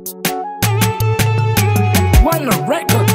One record.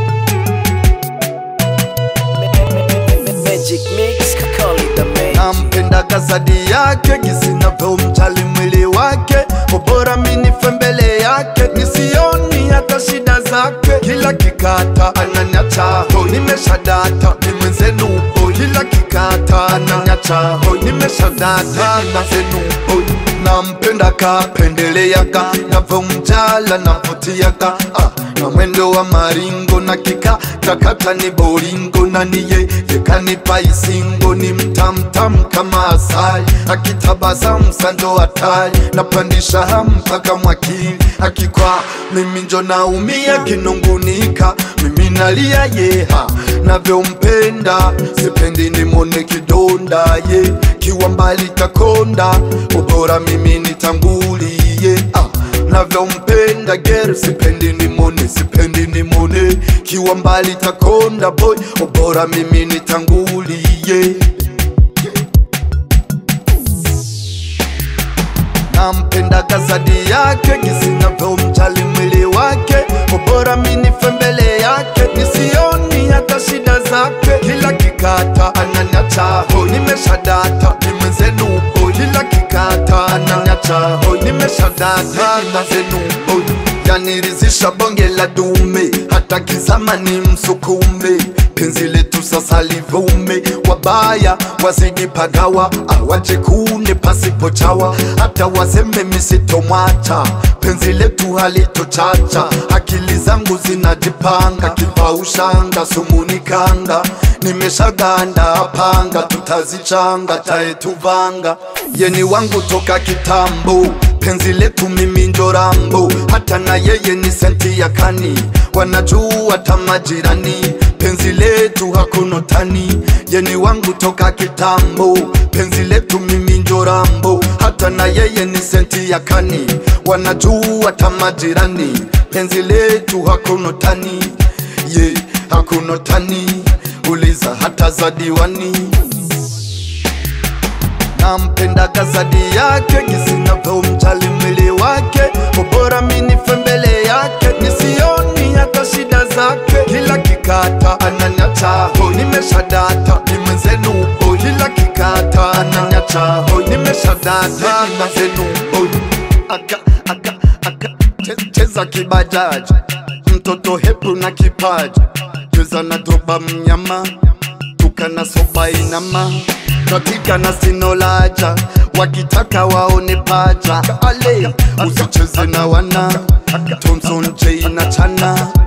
Magic mix, call it the magic. Nampenda kazadi yake, gisi navyomjali mwili wake. Bora mimi nife mbele yake, nisioni hata shida zake. Kila kikata ananiacha hoi, nimeshadata ni mwenzenu hoi. Kila kikata ananiacha hoi, nimeshadata ni mwenzenu hoi. Nampenda kapendeleaka, navyomjala navutiaka. Na mwendo wa maringo na kika kakata ni boringo. Na niye yekanipa isingo, ni mtamtam kama asali. Akitabasamu sando hatari, napandisha hamu mpaka mwakili. Akikwa mimi njo naumia, kinungunika mimi nalia yeha. Navyompenda sipendi nimone kidonda ye. Kiwa mbali kakonda, ubora mimi nitangulie. Navyompenda girl sipendi nimone. Kiwa mbali takonda boy, ubora mimi nitangulie. Nampenda kazadi yake, gisi navyomjali mwili wake. Ubora mimi nife mbele yake, nisioni hata shida zake. Kila kikata ananiacha hoi, nimeshadata ni mwenzenu hoi. Kila kikata ananiacha hoi, nimeshadata ni mwenzenu hoi. Yanirizisha bonge la dume, hata kizama ni msukume. Penzi letu sasa livume, wabaya wazidi pagawa. Awaje kune pasipo chawa, hata waseme misitomwacha. Penzi letu halitochacha, akili zangu zinajipanga. Kipaushanga sumunikanga, nimeshaganda panga. Tutazichanga taetuvanga, yeni wangu toka kitambo. Penzi letu mimi njo Rambo, hata na yeye ni senti ya kani. Wanajua tamajirani, penzi letu hakuna tani. Yeni wangu toka kitambo, penzi letu mimi njo Rambo, hata na yeye ni senti ya kani. Wanajua tamajirani, penzi letu hakuna tani. Ye, hakuna tani, uliza hata za diwani. Nampenda kazadi yake, gisi navyomjali mwili wake. Bora mimi nife mbele yake, nisioni hata shida zake. Kila kikata ananiacha hoi, nimeshadata ni mwenzenu hoi. Kila kikata ananiacha hoi, nimeshadata ni mwenzenu hoi. Cheza kibajaji, mtoto hepu na kipaji. Cheza na doba mnyama, tukana soba inama. Katika na sinolaja, wakitaka waone paja. Ale, usicheze na wana Thompson J na Chana.